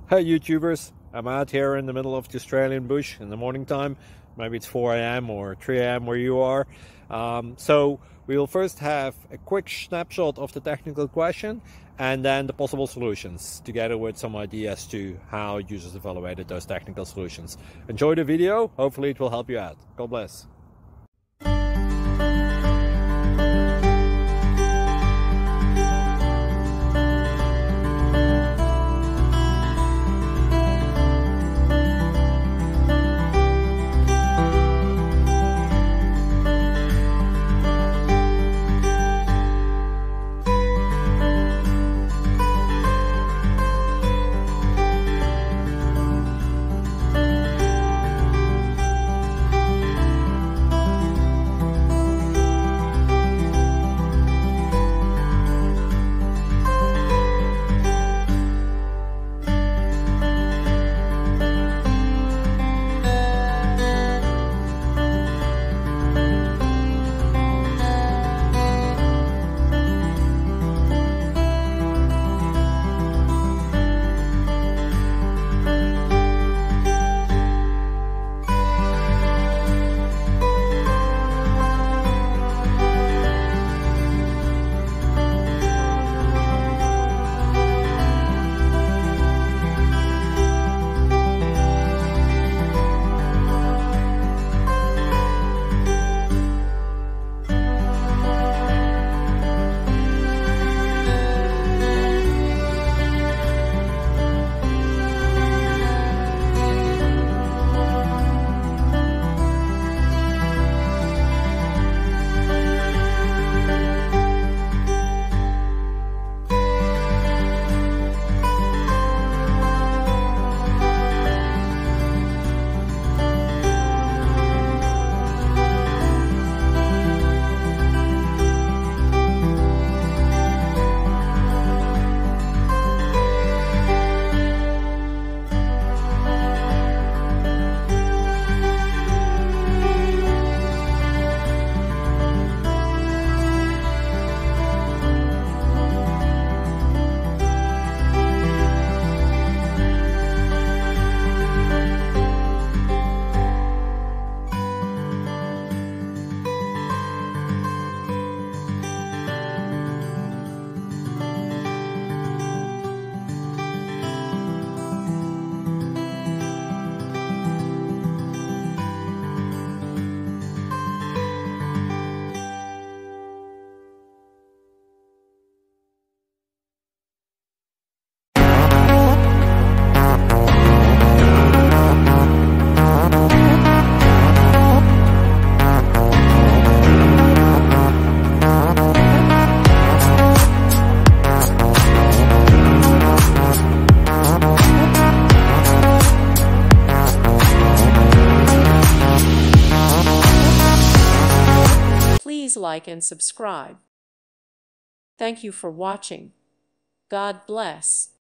Hey YouTubers, I'm out here in the middle of the Australian bush in the morning time. Maybe it's 4 a.m. or 3 a.m. where you are. So we'll first have a quick snapshot of the technical question and then the possible solutions, together with some ideas to how users evaluated those technical solutions. Enjoy the video, hopefully it will help you out. God bless. Please like and subscribe. Thank you for watching. God bless.